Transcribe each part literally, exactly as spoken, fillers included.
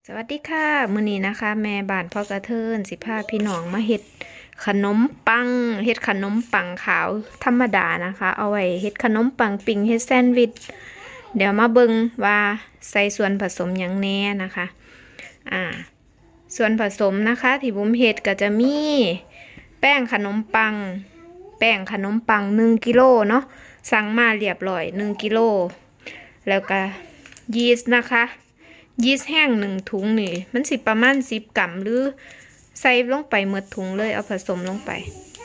สวัสดีค่ะมื้อนี้นะคะแม่บ้านพ่อกระเทินสิพาพี่น้องมาเฮ็ดขนมปังเฮ็ดขนมปังขาวธรรมดานะคะเอาไว้เฮ็ดขนมปังปิ้งเฮ็ดแซนด์วิชเดี๋ยวมาเบิ่งว่าใส่ส่วนผสมหยังแน่นะคะอ่าส่วนผสมนะคะที่บุ้มเฮ็ดก็จะมีแป้งขนมปังแป้งขนมปังหนึ่งกิโลเนาะสั่งมาเรียบร้อยหนึ่งกิโลแล้วก็ยีสต์นะคะยีสต์แห้งหนึ่งถุงนี่มันสิประมาณสิบกรัมหรือใส่ลงไปหมดถุงเลยเอาผสมลงไป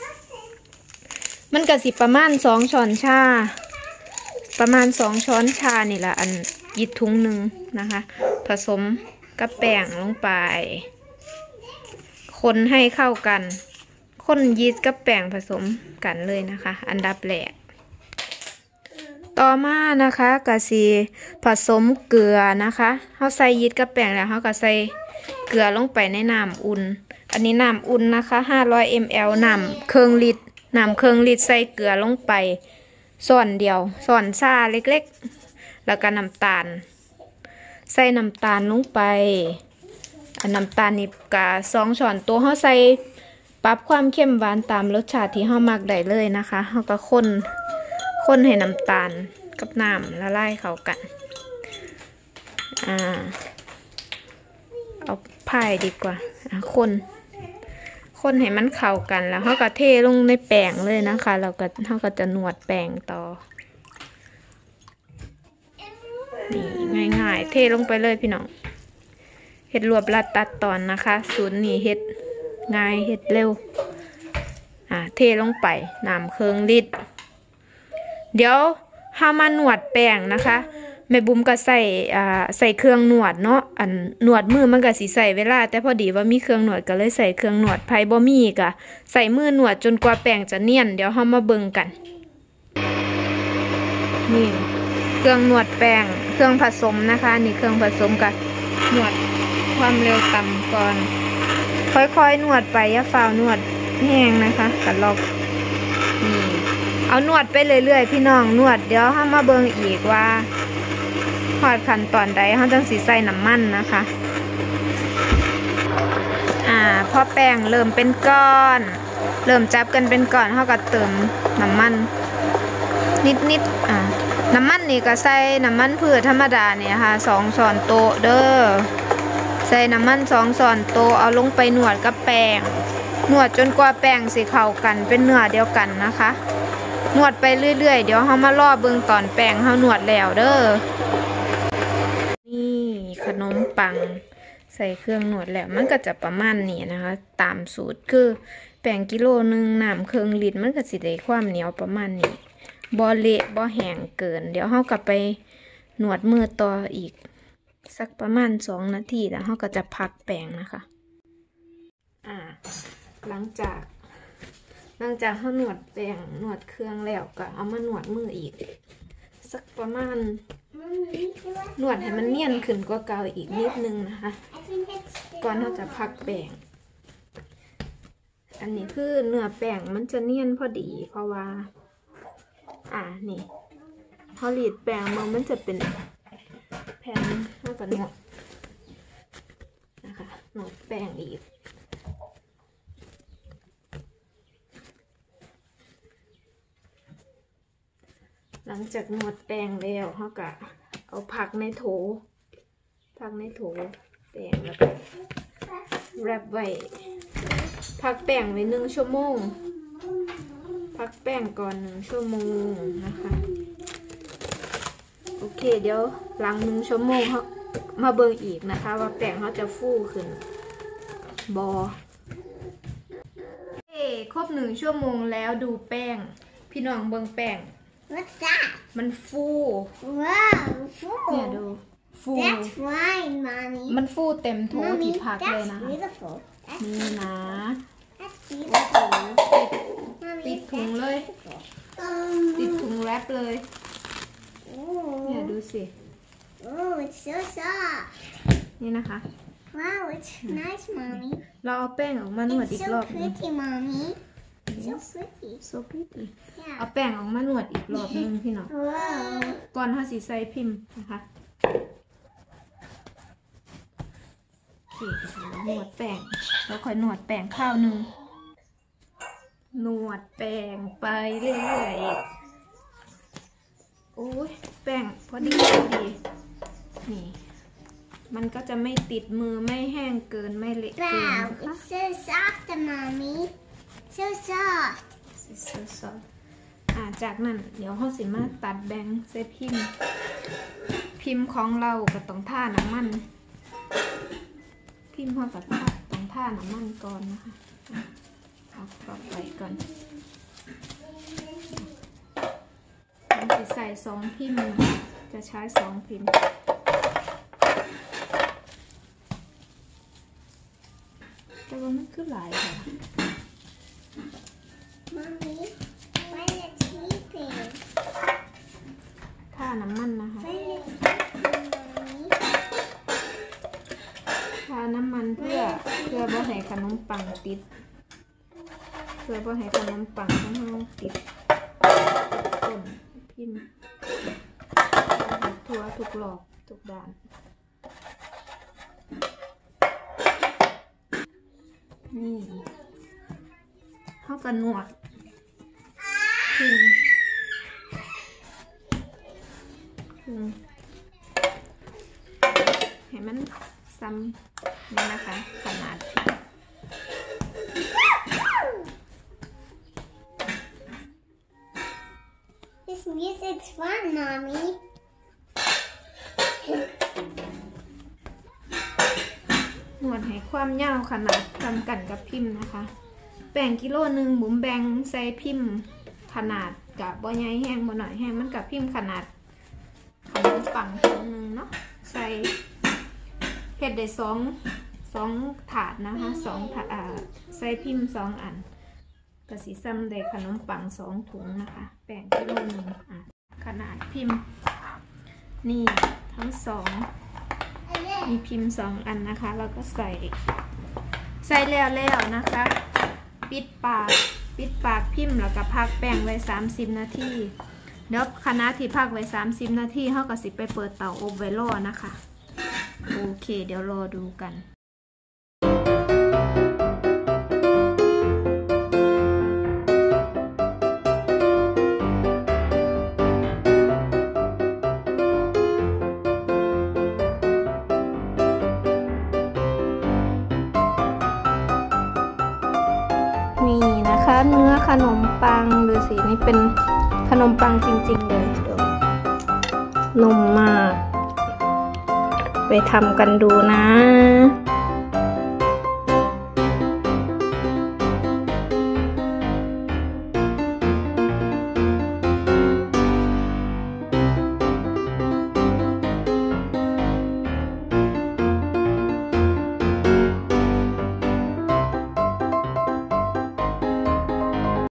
มันก็สิประมาณสองช้อนชาประมาณสองช้อนชานี่แหละอันยีสต์ถุงหนึ่งนะคะผสมกับแป้งลงไปคนให้เข้ากันคนยีสต์กับแป้งผสมกันเลยนะคะอันดับแรกต่อมานะคะกะสีผสมเกลือนะคะเขาใส่ยีสต์กับแป้งแล้วเขาก็ใส่เกลือลงไปในน้ำอุ่นอันนี้น้ำอุ่นนะคะห้าร้อยมิลลิลิตรน้ำครึ่งลิตรน้ำครึ่งลิตรใส่เกลือลงไปส่วนเดียวส่วนซ่าเล็กๆแล้วก็น้ำตาลใส่น้ำตาลลงไปอันน้ำตาลนี่กะสองช้อนโต๊ะเขาใส่ปรับความเข้มหวานตามรสชาติที่เขามักได้เลยนะคะเขาก็คนคนให้น้ำตาลกับน้ำละลายเข้ากันอ่าเอาพายดีกว่าอ่ะคนคนให้มันเข้ากันแล้วเขาก็เทลงในแป้งเลยนะคะเราก็เขาก็จะนวดแป้งต่อนี่ง่ายๆเทลงไปเลยพี่น้องเฮ็ดรวบรัดตัดตอนนะคะสูตรนี้เฮ็ดง่ายเฮ็ดเร็วอ่าเทลงไปน้ำครึ่งลิตรเดี๋ยวห้ามานวดแป้งนะคะแม่บุ๋มก็ใส่อ่าใส่เครื่องนวดเนาะอันนวดมือมันก็สิใส่เวลาแต่พอดีว่ามีเครื่องนวดก็เลยใส่เครื่องนวดไผบ่มีก็ใส่มือนวดจนกว่าแป้งจะเนียนเดี๋ยวเฮามาเบิ่งกันนี่เครื่องนวดแป้งเครื่องผสมนะคะนี่เครื่องผสมกับนวดความเร็วต่ำก่อนค่อยๆนวดไปอย่าฝ่าวนวดแห้งนะคะกัดลอกนี่เอานวดไปเรื่อยๆพี่น้องนวดเดี๋ยวเฮามาเบิ่งอีกว่าพอดขั้นตอนใดเฮาจังสิใส่น้ำมันนะคะอ่าพอแป้งเริ่มเป็นก้อนเริ่มจับกันเป็นก้อนเฮาก็เติมน้ำมันนิดๆอ่าน้ำมันนี่ก็ใส่น้ำมันพืชธรรมดาเนี่ยค่ะสองช้อนโต๊ะเด้อใส่น้ำมันสองช้อนโต๊ะเอาลงไปนวดกับแป้งนวดจนกว่าแป้งสิเข้ากันเป็นเนื้อเดียวกันนะคะนวดไปเรื่อยๆเดี๋ยวเขามารอเบิ่งตอนแป้งเขานวดแล้วเด้อนี่ขนมปังใส่เครื่องนวดแล้วมันก็จะประมาณนี้นะคะตามสูตรคือแป้งกิโลนึงน้ำครึ่งลิตรมันก็สิได้ความเหนียวประมาณนี้บ่เละบ่แห้งเกินเดี๋ยวเขาก็ไปนวดมือต่ออีกสักประมาณสองนาทีแล้วเขาก็จะพักแป้งนะคะอ่าหลังจากหลังจากเขาหนวดแป้งหนวดเครื่องแล้วก็เอามาหนวดมืออีกสักประมาณหนวดให้มันเนียนขึ้นกว่าเก่าอีกนิดนึงนะคะก่อนเราจะพักแป้งอันนี้คือเนื้อแป้งมันจะเนียนพอดีเพราะว่าอ่านี่พอรีดแป้งมันมันจะเป็นแผ่นเท่ากับหนวดนะคะหนวดแป้งอีกหลังจากนวดแป้งแล้วเขาก็เอาผักในโถผักในโถแป้งแล้วก็แรปไว้พักแป้งไว้หนึ่งชั่วโมงพักแป้งก่อนหนึ่งชั่วโมงนะคะโอเคเดี๋ยวหลังหนึ่งชั่วโมงเขามาเบิ่งอีกนะคะว่าแป้งเขาจะฟูขึ้นบอเอ้ครบหนึ่งชั่วโมงแล้วดูแป้งพี่น้องเบิ่งแป้ง What's that? มันฟู Wow, full. เนี่ยดูฟู That's fine, Mommy. มันฟูเต็มโถที่พักเลยนะ That's beautiful. That's นี่นะ That's โอ้ beautiful. โหติด Mommy, ถุงเลย Um, ติดถุงแรปเลย เนี่ย oh, ดูสิ oh, it's so soft. นี่นะคะ Wow, it's nice, Mommy. เราเอาแป้งออกมานวด It's อีก so รอบนึง pretty, Mommy. It's so pretty. so pretty เอา Yeah. แป้งออกมานวดอีกรอบนึงพี่น้อง Wow. ก่อนทาสีใส่พิมพ์นะคะหนวดแป้งแล้วค่อยหนวดแป้งข้าวหนึ่งหนวดแป้งไปเรื่อยๆโอ้ยแป้งพอดีพอดีนี่มันก็จะไม่ติดมือไม่แห้งเกินไม่เละเกิน Wow, it's so soft, mommy. So soft. ซออ่าจากนั้นเดี๋ยวเขาสิมาตัดแบ่งเซตพิมพ์พิมพ์ของเราก็ต้องท่าน้ำมันพิมพ์เขากับท่าต้องท่าน้ำมันก่อนนะคะเอากลับไปก่อนมันจะใส่สองพิมพ์จะใช้สองพิมพ์แต่ว่ามันคือหลายค่ะ Mommy, why is it sleeping? ท่าน้ำมันนะคะ Why is it sleeping, mommy? ทาน้ำมันเพื่อเพื่อบ่ให้ขนมปังติดเพื่อบ่ให้ขนมปังของเราติดต้นพิมพ์ทั่วทุกรอบทุกด้านนี่เข้ากันหนวดคึงคึงให้มันซ้ำนี่นะคะขนาด This music's fun, mommy. หนวดให้ความยาวขนาดทำกันกับพิมพ์นะคะแบ่งกิโลหนึ่งบุ๋มแบ่งใส่พิมพ์ขนาดกับบ่ใหญ่แห้งบ่หน่อยแห้งมันกับพิมพ์ขนาดขนมปังถุงหนึ่งเนาะใส่เห็ดได้สองสองถาดนะคะสองถาดอ่าใส่พิมพ์สองอันกระสีซ้ำได้ขนมปังสองถุงนะคะแบ่งกิโลหนึ่งอ่ะขนาดพิมพ์นี่ทั้งสองมีพิมพ์สองอันนะคะแล้วก็ใส่ใส่แล้วแล้วนะคะปิดปากปิดปากพิมพ์แล้วก็พักแป้งไว้สามสิบนาทีเดี๋ยวคณะที่พักไว้สามสิบนาทีเขาก็สิไปเปิดเตาอบไว้รอนะคะโอเคเดี๋ยวรอดูกันนี่นะคะเนื้อขนมปังดูสินี่เป็นขนมปังจริงๆเลยดูนุ่มมากไปทำกันดูนะ